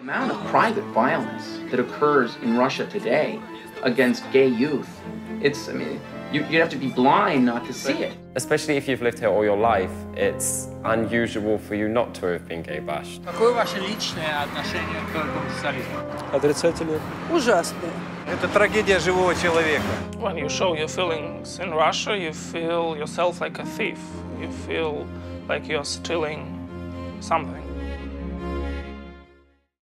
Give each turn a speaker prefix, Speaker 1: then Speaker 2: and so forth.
Speaker 1: amount of private violence that occurs in Russia today against gay youth, I mean, you'd have to be blind not to see it.
Speaker 2: Especially if you've lived here all your life, it's unusual for you not to have been gay bashed.
Speaker 3: Какое ваше личное отношение к гомосексуализму?
Speaker 4: Отрицательное.
Speaker 5: Ужасное.
Speaker 4: Это трагедия живого человека.
Speaker 6: When you show your feelings in Russia, you feel yourself like a thief. You feel like you're stealing something.